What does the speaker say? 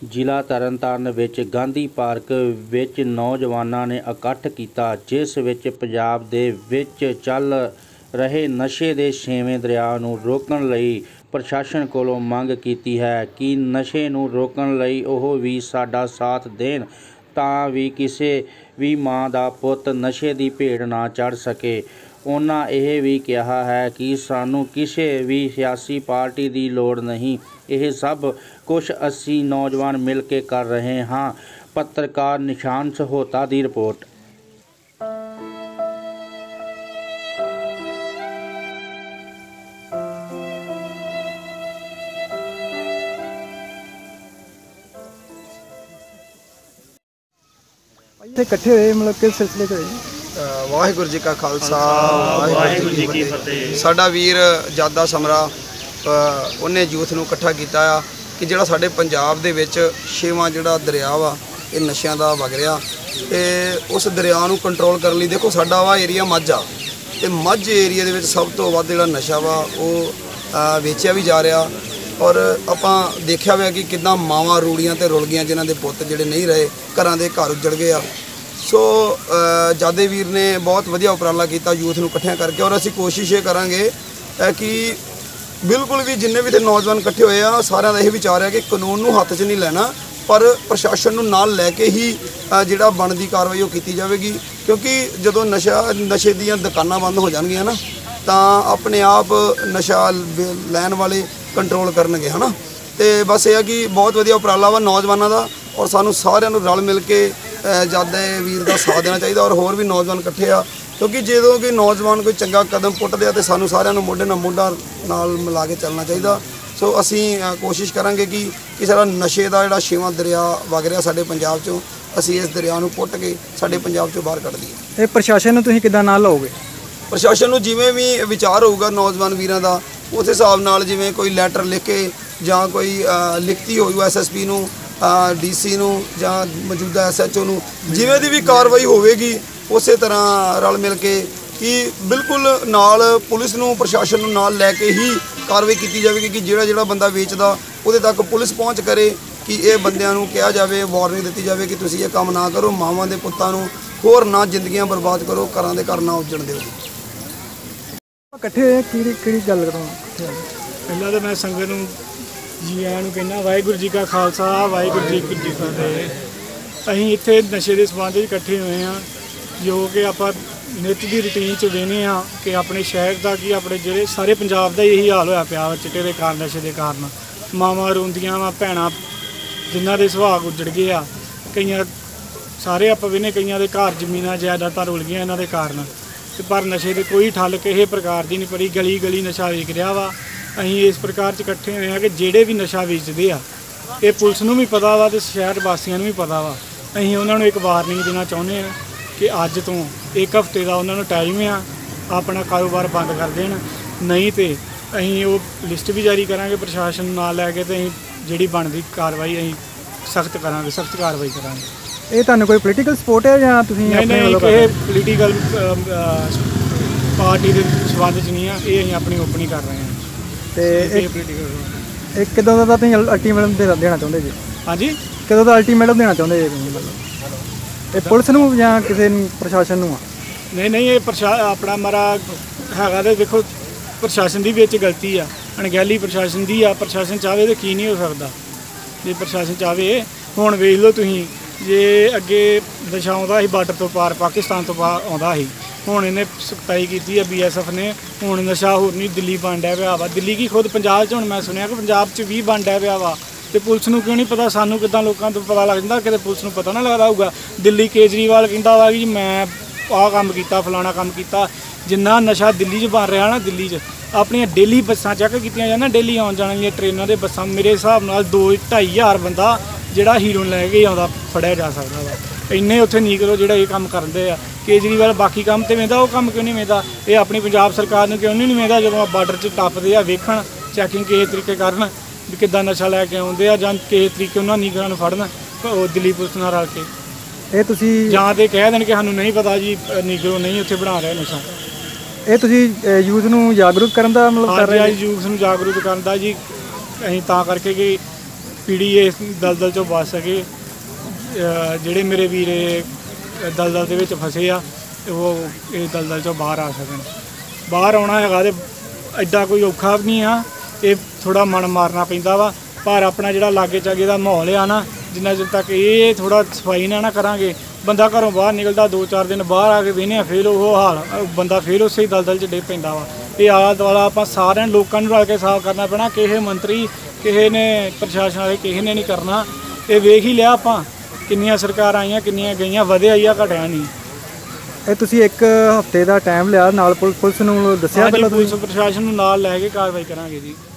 ਜ਼ਿਲ੍ਹਾ ਤਰਨਤਾਰਨ ਵਿੱਚ ਗਾਂਧੀ ਪਾਰਕ ਵਿੱਚ ਨੌਜਵਾਨਾਂ ਨੇ ਇਕੱਠ ਕੀਤਾ, ਜਿਸ ਵਿੱਚ ਪੰਜਾਬ ਦੇ ਵਿੱਚ ਚੱਲ ਰਹੇ ਨਸ਼ੇ ਦੇ ਛੇਵੇਂ ਦਰਿਆ ਨੂੰ ਰੋਕਣ ਲਈ ਪ੍ਰਸ਼ਾਸਨ ਕੋਲੋਂ ਮੰਗ ਕੀਤੀ ਹੈ ਕਿ ਨਸ਼ੇ ਨੂੰ ਰੋਕਣ ਲਈ ਉਹ ਵੀ ਸਾਡਾ ਸਾਥ ਦੇਣ ਤਾਂ ਵੀ ਕਿਸੇ ਵੀ ਮਾਂ ਦਾ ਪੁੱਤ ਨਸ਼ੇ ਦੀ ਭੇਟ ਨਾ ਚੜ੍ਹ ਸਕੇ। ਉਹਨਾਂ ਇਹ ਵੀ ਕਿਹਾ ਹੈ ਕਿ ਸਾਨੂੰ ਕਿਸੇ ਵੀ ਸਿਆਸੀ ਪਾਰਟੀ ਦੀ ਲੋੜ ਨਹੀਂ, ਇਹ ਸਭ ਕੁਝ ਅਸੀਂ ਨੌਜਵਾਨ ਮਿਲ ਕੇ ਕਰ ਰਹੇ ਹਾਂ। ਪੱਤਰਕਾਰ ਨਿਸ਼ਾਨ ਸਹੋਤਾ ਦੀ ਰਿਪੋਰਟ। इकट्ठे हुए मतलब किस सिलसिले च होए? वाहिगुरू जी का खालसा वाहिगुरू जी की फतेह। साडा वीर जादा समरा उन्हें यूथ नूं इकट्ठा किया कि जिहड़ा साडे पंजाब दे विच छेवां जिहड़ा दरिया वा ये नशियां दा वग रिहा ते उस दरिया नूं कंट्रोल करने लई देखो साडा वा एरिया मझ आ ते मझ एरिया दे विच सब तो वध जिहड़ा नशा वा वो वेचिया भी जा रहा और आपां देखिया होया कि किदां मावां रूड़ियां ते रुल गईयां जिन्हां दे पुत्त जिहड़े नहीं रहे, घरां दे घर उजड़ गए आ। सो जादे वीर ने बहुत वधिया उपराला किया यूथ नूं इकट्ठियां करके और असीं कोशिश ये करांगे कि बिल्कुल भी जिन्ने भी इत्थे नौजवान इकट्ठे होए आ सारिਆਂ ਦਾ ਇਹ विचार है कि कानून नूं हत्थ 'च नहीं लैना पर प्रशासन नूं नाल लैके ही जिहड़ा बनदी कार्रवाई वो कीती जावेगी क्योंकि जदों नशे दीयां दुकानां बंद हो जाणगीਆਂ ना तां अपने आप नशा लैण वाले कंट्रोल करनगे है ना। तो बस ये है कि बहुत वधिया उपराला वा नौजवानों का और सानू सारिਆਂ ਨੂੰ रल मिल के जादे वीर का साथ देना चाहिए और होर भी नौजवान इकट्ठे आ क्योंकि जो कि नौजवान कोई चंगा कदम पुट्टदे आ ते सानू सारिਆਂ ਨੂੰ मोढे नाल मोढा नाल मिला के चलना चाहिए। सो असी कोशिश करांगे कि सारा नशे का जिहड़ा छेवां दरिया वग रिहा साडे पंजाब चों असी इस दरिया नूं पुੱਟ के साडे पंजाब चों बाहर कढ दईए। ये प्रशासन नूं तुसीं किदां नाल लओगे? प्रशासन नूं जिवें भी विचार होਊਗਾ नौजवान वीरां दा उस हिसाब नाल जिवें कोई लैटर लिख के जां कोई लिखती होਊ SSP नूं DC नूं जां मौजूदा SHO नूं जिवें दी भी कार्रवाई होवेगी उसे तरह रल मिल के कि बिल्कुल नाल पुलिस नूं प्रशासन नूं नाल लैके ही कार्रवाई की जाएगी कि जिहड़ा बंदा वेचदा उहदे तक पुलिस पहुँच करे कि ये बंदियां नूं कहा जाए वार्निंग दी जाए कि तुसीं ये काम ना करो, मावां दे पुत्तां नूं होर ना जिंदगियां बर्बाद करो, घरां दे घर ना उजड़ दिओ। इकट्ठे किहड़ी गल करो? पहला तो मैं संगत नूं जी आयां नूं कहना वाहिगुरू जी का खालसा वाहिगुरू जी की फतेह। असीं इत्थे नशे के संबंध इकट्ठे हुए हैं जो कि आपां नित की रूटीन च वेने कि अपने शहर का कि अपने जिहड़े सारे पंजाब का यही हाल होया पिया चिट्टे के कारण नशे के कारण मावां रोंदियां वा भैणां जिन्हां दे सुहाग उजड़ गए आ कईयां सारे आप वेने कईयां दे घर जमीनां जायदादां रुल गईयां इन्हां दे कारण ते पर नशे की कोई ठल किसी प्रकार की नहीं पड़ी। गली गली नशा वेच रहा वा। असीं इस प्रकार च इकट्ठे हुए हैं कि जिहड़े भी नशा वेचदे आ ये पुलिस नूं भी पता वा ते शहर वासियों नूं भी पता वा। असीं उन्हां नूं एक वार्निंग देना चाहुंदे आ कि अज तो एक हफ्ते का उन्हां नूं टाइम आ अपना कारोबार बंद कर देण, नहीं तो असीं वो लिस्ट भी जारी करांगे प्रशासन नाल लैके ते असीं जिहड़ी बनदी कार्रवाई असीं सख्त करांगे, सख्त कार्रवाई करांगे। ये तुहानूं कोई पोलीटिकल सपोर्ट है या तुसीं अपने नहीं वालों ये पोलीटिकल पार्टी के संबंध च नहीं है, ये असीं अपनी ओपन ही कर रहे हैं। ते एक किदां दा तुसीं अल्टीमेटम देना चाहुंदे जी? हाँ जी किदां दा अल्टीमेटम देना चाहुंदे जी मतलब ये पुलिस नूं या किसी प्रशासन नूं? नहीं ये अपना मारा हैगा तो देखो प्रशासन की भी गलती आ, अणगहली प्रशासन की आ। प्रशासन चाहे तो की नहीं हो सकता जे प्रशासन चाहे। हुण वेख लो तुसीं जे अगे नशा आउंदा सी बार्डर तो पार पाकिस्तान तो पार आउंदा सी, हुण इन्हें सख्ताई की है BSF ने, हुण नशा होर नहीं दिल्ली बन डै पिया वा। दिल्ली की खुद पंजाब च हुण मैं सुनिया कि पंजाब च भी बन डै पिया वा तो पुलिस नूं क्यों नहीं पता? सानूं किदां लोकां तो पता लग जांदा कि पुलिस नूं पता ना लगदा होऊगा। दिल्ली केजरीवाल कहंदा वा कि मैं आह काम कीता फलाना काम कीता। जिन्ना नशा दिल्ली च बन रहा ना दिल्ली च अपनियां डेली बसां चैक कीतियां जान डेली आउण जाण वालियां ट्रेनां दे बसां मेरे हिसाब नाल 2-2.5 हज़ार बंदा जिहड़ा हीरोइन लैके आउंदा फड़िया जा सकदा वा। इन्ने उत्थे नहीं करो जिहड़ा ये काम करदे आ। केजरीवाल बाकी काम तो वेंदा वो काम क्यों नहीं वेंदा? ये अपनी पंजाब सरकार नूं क्यों नहीं वेंदा जदों बार्डर च टप्पदे आ वेखण चैकिंग किस तरीके करन भी किदां नशा लैके आउंदे आ जां किस तरीके उन्हां नीगरां नूं फड़न दिल्ली पुलिस नाल रल के ये तुसीं जां ते कह देण कि सानूं नहीं पता जी नीगरो नहीं उत्थे बना रहे नशा। ये तुसीं यूथ नूं जागरूक करन दा मतलब कर रहे जी यूथ नूं जागरूक करन दा जी असीं तां करके कि ਪੀੜ੍ਹੀ ਇਸ ਦਲਦਲ 'ਚੋਂ ਬਚ ਸਕੇ। ਜਿਹੜੇ ਮੇਰੇ ਵੀਰ ਦਲਦਲ ਦੇ ਵਿੱਚ ਫਸੇ ਆ ਉਹ ਇਹ ਦਲਦਲ 'ਚੋਂ ਬਾਹਰ ਆ ਸਕਣ। ਬਾਹਰ ਆਉਣਾ ਹੈਗਾ ਤੇ ਐਡਾ ਕੋਈ ਔਖਾ ਵੀ ਨਹੀਂ ਆ, ਇਹ ਥੋੜ੍ਹਾ ਮਨ ਮਾਰਨਾ ਪੈਂਦਾ ਵਾ। ਪਰ ਆਪਣਾ ਜਿਹੜਾ ਲਾਗੇ ਚਾਗੇ ਦਾ ਮਾਹੌਲ ਆ ਨਾ, ਜਿੰਨਾ ਚਿਰ ਤੱਕ ਇਹ ਥੋੜ੍ਹਾ ਸਫਾਈ ਨਾ ਕਰਾਂਗੇ, ਬੰਦਾ ਘਰੋਂ ਬਾਹਰ ਨਿਕਲਦਾ 2-4 ਦਿਨ ਬਾਹਰ ਆ ਕੇ ਵੇਹਨੇ ਆ, ਫਿਰ ਉਹ ਹਾਲ ਬੰਦਾ ਫਿਰ ਉਸੇ ਦਲਦਲ 'ਚ ਡਿੱਗ ਪੈਂਦਾ ਵਾ। ਇਹ ਆਲਾ ਦੁਆਲਾ ਆਪਾਂ ਸਾਰਿਆਂ ਲੋਕਾਂ ਨੂੰ ਰਲ ਕੇ ਸਾਫ਼ ਕਰਨਾ ਪੈਣਾ। ਕਿਸੇ ਮੰਤਰੀ, ਕਿਸੇ ਨੇ ਪ੍ਰਸ਼ਾਸਨ ਵਾਲੇ ਕਿਸੇ ਨੇ ਨਹੀਂ ਕਰਨਾ। ਇਹ ਵੇਖ ਹੀ ਲਿਆ ਆਪਾਂ, ਕਿੰਨੀਆਂ ਸਰਕਾਰਾਂ ਆਈਆਂ, ਕਿੰਨੀਆਂ ਗਈਆਂ, ਵਧਿਆ ਹੀ ਆ, ਘਟਿਆ ਨਹੀਂ। ਇਹ ਤੁਸੀਂ 1 ਹਫ਼ਤੇ ਦਾ ਟਾਈਮ ਲਿਆ, ਨਾਲ ਪੁਲਿਸ ਨੂੰ ਦੱਸਿਆ ਪਹਿਲਾਂ? ਪੁਲਿਸ ਪ੍ਰਸ਼ਾਸਨ ਨੂੰ ਨਾਲ ਲੈ ਕੇ ਕਾਰਵਾਈ ਕਰਾਂਗੇ ਜੀ।